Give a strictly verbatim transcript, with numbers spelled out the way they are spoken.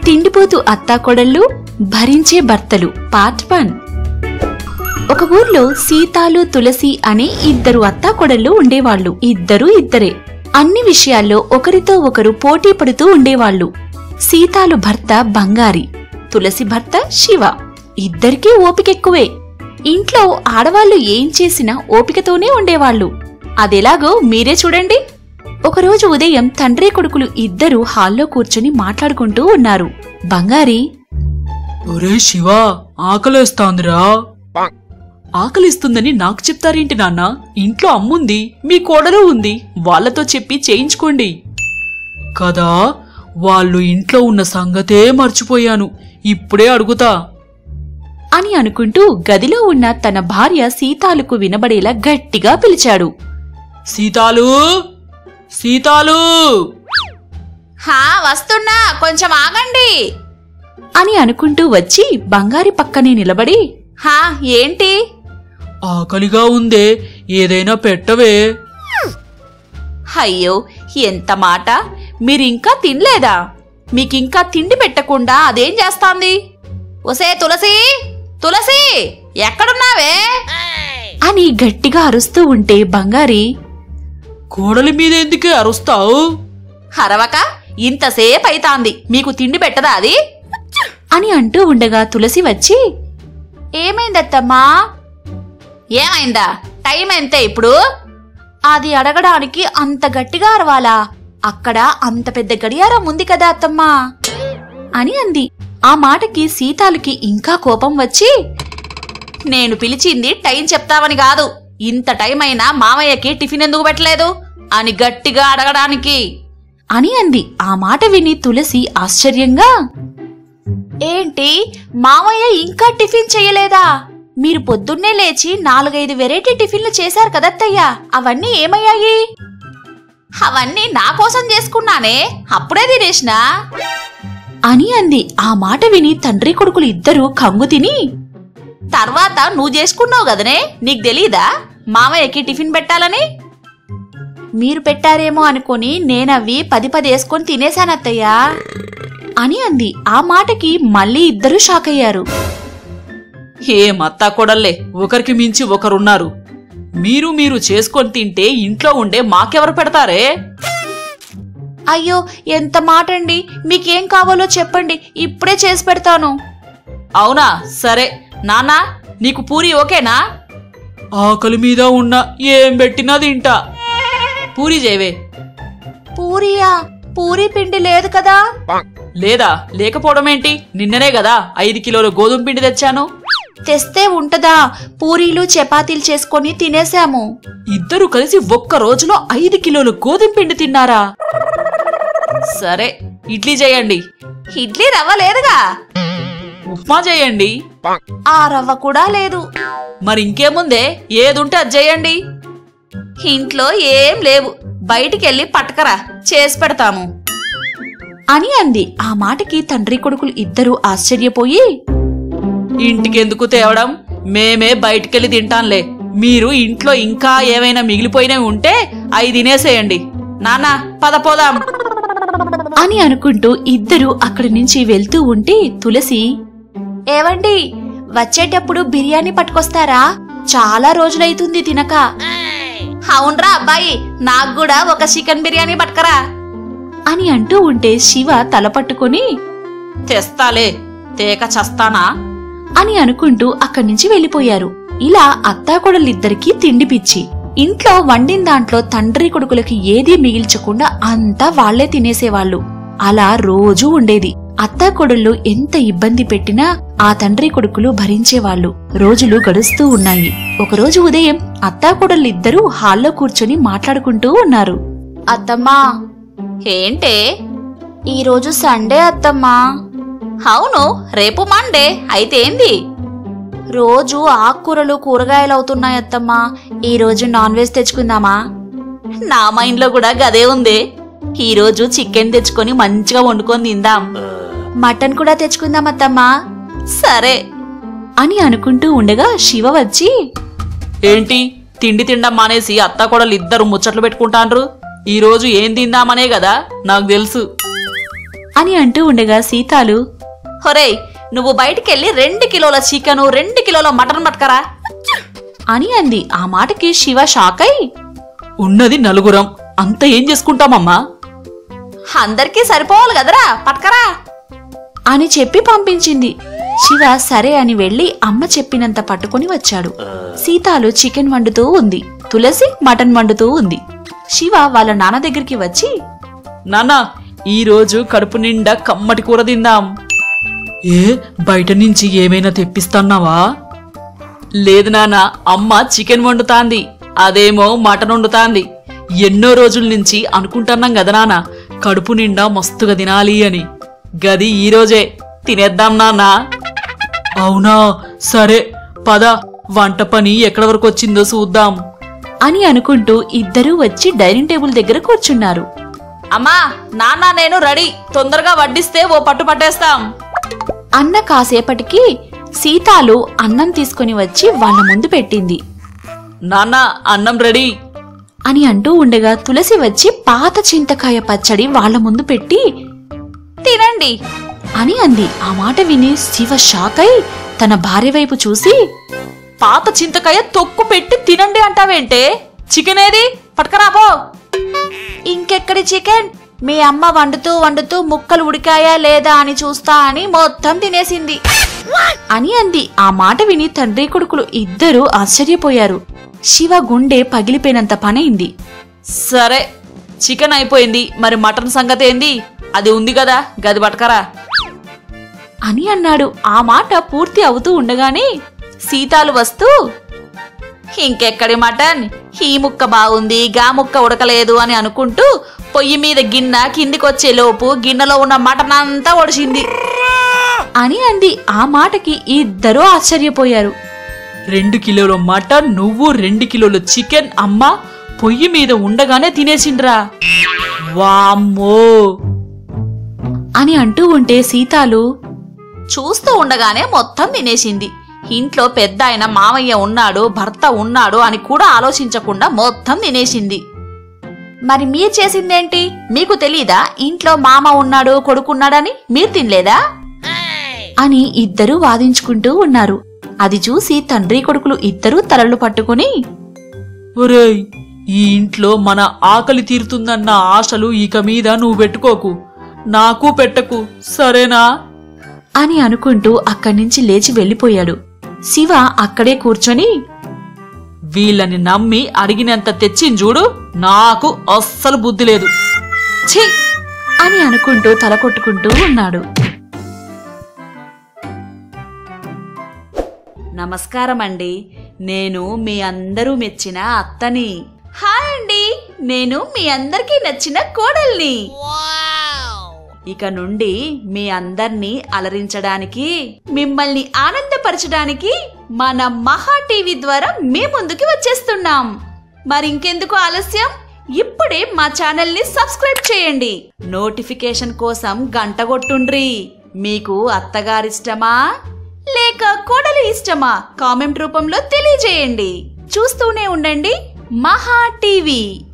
తిండిపోతు అత్తా కొడళ్ళు భరించే భర్తలు పార్ట్ వన్. ఒక ఊర్లో సీతాలు తులసి అనే ఇద్దరు అత్తా కొడళ్ళు ఉండేవాళ్లు. ఇద్దరు ఇద్దరే అన్ని విషయాల్లో ఒకరితో ఒకరు పోటీ పడుతూ ఉండేవాళ్లు. సీతాలు భర్త బంగారి, తులసి భర్త శివ. ఇద్దరికీ ఓపికెక్కువే. ఇంట్లో ఆడవాళ్లు ఏం చేసినా ఓపికతోనే ఉండేవాళ్లు. అదెలాగో మీరే చూడండి. ఒకరోజు ఉదయం తండ్రి కొడుకులు ఇద్దరూ హాల్లో కూర్చుని మాట్లాడుకుంటూ ఉన్నారు. బంగారి, ఒరే శివా, ఆకలేస్తాందిరా. ఆకలిస్తుందని నాకు చెప్తారేంటి నాన్న? ఇంట్లో అమ్ముంది, మీ కోడలు ఉంది, వాళ్లతో చెప్పి చేయించుకోండి. కదా, వాళ్ళు ఇంట్లో ఉన్న సంగతే మర్చిపోయాను, ఇప్పుడే అడుగుతా అని అనుకుంటూ గదిలో ఉన్న తన భార్య సీతాలుకు వినబడేలా గట్టిగా పిలిచాడు. సీతాలు, సీతాలు! హా, వస్తున్నా, కొంచెం ఆగండి అని అనుకుంటూ వచ్చి బంగారి పక్కనే నిలబడి, హా ఏంటి? ఆకలిగా ఉందే, ఏదైనా పెట్టవే. అయ్యో, ఎంత మాట! మీరింకా తినలేదా? మీకింకా తిండి పెట్టకుండా అదేం చేస్తాంది? ఒసే తులసి, తులసి, ఎక్కడున్నావే అని గట్టిగా అరుస్తూ ఉంటే బంగారి, కోడలి మీద ఎందుకే అరుస్తావు? హరవక ఇంతసేపు అయితాంది, మీకు తిండి పెట్టదా అది అని అంటూ ఉండగా తులసి వచ్చి, ఏమైందత్తమ్మా? ఏమైందా? టైం ఎంతే ఇప్పుడు? అది అడగడానికి అంత గట్టిగా అరవాలా? అక్కడ అంత పెద్ద గడియారం ఉంది కదా అత్తమ్మా అని అంది. ఆ మాటకి సీతాలుకి ఇంకా కోపం వచ్చి, నేను పిలిచింది టైం చెప్తావని కాదు, ఇంత టైం అయినా మామయ్యకి టిఫిన్ ఎందుకు పెట్టలేదు అని గట్టిగా అడగడానికి అని అంది. ఆ మాట విని తులసి ఆశ్చర్యంగా, ఏంటి మామయ్య ఇంకా టిఫిన్ చెయ్యలేదా? మీరు పొద్దున్నే లేచి నాలుగైదు వెరైటీ టిఫిన్లు చేశారు కదత్తయ్యా, అవన్నీ ఏమయ్యాయి? అవన్నీ నా కోసం చేసుకున్నానే, అప్పుడే తినేసినా అని అంది. ఆ మాట విని తండ్రి కొడుకులు ఇద్దరూ కంగు తిని, తర్వాత నువ్వు చేసుకున్నావు గదనే, నీకు తెలీదా మామయ్యకి టిఫిన్ పెట్టాలని? మీరు పెట్టారేమో అనుకుని నేనవి పది పది వేసుకొని తినేశానత్తయ్యా అని అంది. ఆ మాటకి మళ్ళీ ఇద్దరూ షాక్ అయ్యారు. ఏమత్తా కొడల్లే, ఒకరికి మించి ఒకరున్నారు. మీరు మీరు చేసుకొని తింటే ఇంట్లో ఉండే మాకెవరు పెడతారే? అయ్యో, ఎంత మాటండి! మీకేం కావాలో చెప్పండి, ఇప్పుడే చేసి పెడతాను. అవునా, సరే. నాన్నా, నీకు పూరి ఓకేనా? ఆకలి మీద ఉన్నా, ఏం పెట్టినా తింటా. పూరి చేయవే. పూరియా? పూరీ పిండి లేదు కదా? లేదా? లేకపోవడం ఏంటి? నిన్ననే కదా ఐదు కిలోల గోధుమ పిండి తెచ్చాను. తెస్తే ఉంటదా? పూరీలు చపాతీలు చేసుకొని తినేశాము. ఇద్దరు కలిసి ఒక్క రోజులో ఐదు కిలోలు గోధుమ పిండి తిన్నారా? సరే, ఇడ్లీ చేయండి. ఇడ్లీ రవ్వ లేదుగా. ఉప్మా చేయండి. ఆ రవ్వ కూడా లేదు. మరి ఇంకేముందే, ఏదుంటే అది చేయండి. ఇంట్లో ఏం లేవు, బయటికెళ్ళి పట్టకరా, చేసి పెడతాము అని అంది. ఆ మాటకి తండ్రి కొడుకులు ఇద్దరూ ఆశ్చర్యపోయి, ఇంటికెందుకు తేవడం, మేమే బయటికెళ్ళి తింటాంలే. మీరు ఇంట్లో ఇంకా ఏమైనా మిగిలిపోయినవి ఉంటే అవి తినేసేయండి. నాన్నా, పద పోదాం అని అనుకుంటూ ఇద్దరూ అక్కడి నుంచి వెళ్తూ ఉంటే తులసి, ఏవండి, వచ్చేటప్పుడు బిర్యానీ పట్టుకొస్తారా? చాలా రోజులైతుంది తినక. అవునరా అబ్బాయి, నాకు కూడా ఒక చికెన్ బిర్యానీ పట్టుకరా అని అంటూ ఉంటే శివ తల పట్టుకుని, తెస్తాలే, తేక చస్తానా అని అనుకుంటూ అక్కడి నుంచి వెళ్లిపోయారు. ఇలా అత్తాకొడలిద్దరికీ తిండి పిచ్చి. ఇంట్లో వండిన దాంట్లో తండ్రి కొడుకులకి ఏదీ మిగిల్చకుండా అంతా వాళ్లే తినేసేవాళ్లు. అలా రోజూ ఉండేది. అత్తాకొడళ్ళు ఎంత ఇబ్బంది పెట్టినా ఆ తండ్రి కొడుకులు భరించేవాళ్లు. రోజులు గడుస్తూ ఉన్నాయి. ఒకరోజు ఉదయం అత్తాకొడళ్ళిద్దరూ హాల్లో కూర్చొని మాట్లాడుకుంటూ ఉన్నారు. అత్తమ్మా, ఏంటే ఈరోజు సండే అత్తమ్మా? అవును, రేపు మండే. అయితే ఏంది? రోజు ఆకుకూరలు కూరగాయలు అవుతున్నాయి అత్తమ్మా, ఈరోజు నాన్ వెజ్ తెచ్చుకుందామా? నా మైండ్ లో కూడా గదే ఉంది. ఈరోజు చికెన్ తెచ్చుకొని మంచిగా వండుకొని తిందాం. మటన్ కూడా తెచ్చుకుందాం అత్తమ్మా. సరే అని అనుకుంటూ ఉండగా శివ వచ్చి, ఏంటి తిండి తిండం మానేసి అత్తాకోడలు ఇద్దరు ముచ్చట్లు పెట్టుకుంటాండ్రు? ఈరోజు ఏం తిందామనే కదా నాకు తెలుసు అని అంటూ ఉండగా సీతాలు, హొరేయ్, నువ్వు బయటికెళ్ళి రెండు కిలోల చికెను రెండు కిలోల మటన్ పట్టుకరా అని అంది. ఆ మాటకి శివ షాక్ అయి, ఉన్నది నలుగురం, అంత ఏం చేసుకుంటామమ్మా? అందరికీ సరిపోవాలి కదరా, పట్టుకరా అని చెప్పి పంపించింది. శివ సరే అని వెళ్లి అమ్మ చెప్పినంత పట్టుకుని వచ్చాడు. సీతాలు చికెన్ వండుతూ ఉంది, తులసి మటన్ వండుతూ ఉంది. శివ వాళ్ళ నాన్న దగ్గరికి వచ్చి, నాన్నా, ఈ రోజు కడుపు నిండా కమ్మటి కూర తిందాం. ఏ బయట నుంచి ఏమైనా తెప్పిస్తాన్నావా? లేదు నాన్న, అమ్మ చికెన్ వండుతాంది, అదేమో మటన్ వండుతాంది. ఎన్నో రోజుల నుంచి అనుకుంటున్నాం కదా నాన్న, కడుపు నిండా మస్తుగా తినాలి అని. గది ఈరోజే తినేద్దాం నాన్నా. అవునా, సరే పద, వంట పని ఎక్కడి వరకు వచ్చిందో చూద్దాం అని అనుకుంటూ ఇద్దరూ వచ్చి డైనింగ్ టేబుల్ దగ్గర కూర్చున్నారు. అమ్మా, నాన్న నేను రెడీ, తొందరగా వడ్డిస్తే ఓ పట్టు పట్టేస్తాం అన్న కాసేపటికి సీతాలు అన్నం తీసుకుని వచ్చి వాళ్ళ ముందు పెట్టింది. నాన్న, అన్నం రెడీ అని అంటూ ఉండగా తులసి వచ్చి పాత చింతకాయ పచ్చడి వాళ్ళ ముందు పెట్టి, తినండి అని అంది. ఆ మాట విని శివ షాక్ అయి తన భార్య వైపు చూసి, పాత చింతకాయ తొక్కు పెట్టి తినండి అంటావేంటే? చికెన్ ఏది, పట్టుకరాపో. ఇంకెక్కడి చికెన్? మీ అమ్మ వండుతూ వండుతూ ముక్కలు ఉడికాయా లేదా అని చూస్తా అని మొత్తం తినేసింది అని అంది. ఆ మాట విని తండ్రి కొడుకులు ఇద్దరూ ఆశ్చర్యపోయారు. శివ గుండె పగిలిపోయినంత పనైంది. సరే, చికెన్ అయిపోయింది, మరి మటన్ సంగతి ఏంది? అది ఉంది కదా, గది పట్టుకరా అని అన్నాడు. ఆ మాట పూర్తి అవుతూ ఉండగానే సీతాలు వస్తూ, ఇంకెక్కడి మటన్, ఈ ముక్క బాగుంది గా ముక్క ఉడకలేదు అని అనుకుంటూ పొయ్యి మీద గిన్నె కిందికొచ్చే లోపు గిన్నెలో ఉన్న మటన్ అంతా ఒడిచింది అని అంది. ఆ మాటకి ఇద్దరూ ఆశ్చర్యపోయారు. రెండు కిలోల మటన్, నువ్వు రెండు కిలోల చికెన్ అమ్మ పొయ్యి మీద ఉండగానే తినేసిండ్రా. వామ్మో అని అంటూ ఉంటే సీతాలు, చూస్తూ ఉండగానే మొత్తం తినేసింది. ఇంట్లో పెద్ద ఆయన మామయ్య ఉన్నాడు, భర్త ఉన్నాడు అని కూడా ఆలోచించకుండా మొత్తం తినేసింది. మరి మీరు చేసిందేంటి? మీకు తెలీదా ఇంట్లో మామ ఉన్నాడు, కొడుకున్నాడని? మీరు తినలేదా అని ఇద్దరూ వాదించుకుంటూ ఉన్నారు. అది చూసి తండ్రి కొడుకులు ఇద్దరూ తలలు పట్టుకుని, ఒరేయ్, ఈ ఇంట్లో మన ఆకలి తీరుతుందన్న ఆశలు ఇక మీద నువ్వు పెట్టుకోకు, నాకు పెట్టకు, సరేనా అని అనుకుంటూ అక్కడి నుంచి లేచి వెళ్లిపోయాడు. శివ అక్కడే కూర్చొని, వీళ్ళని నమ్మి అడిగినంత తెచ్చింది చూడు, నాకు అస్సలు బుద్ధి లేదు, ఛీ అని అనుకుంటూ తల కొట్టుకుంటూ ఉన్నాడు. నమస్కారం అండి, నేను మీ అందరూ మెచ్చిన అత్తని. హాయ్ అండి, నేను మీ అందరికీ నచ్చిన కోడల్ని. ఇక నుండి మీ అందర్నీ అలరించడానికి, మిమ్మల్ని ఆనందపరచడానికి మన మహా టీవీ ద్వారా మీ ముందుకి వచ్చేస్తున్నాం. మరింకెందుకు ఆలస్యం, ఇప్పుడే మా ఛానల్ ని సబ్స్క్రైబ్ చేయండి. నోటిఫికేషన్ కోసం గంట కొట్టుండ్రి. మీకు అత్తగారిష్టమా లేక కోడలు ఇష్టమా? కామెంట్ రూపంలో తెలియజేయండి. చూస్తూనే ఉండండి మహా టీవీ.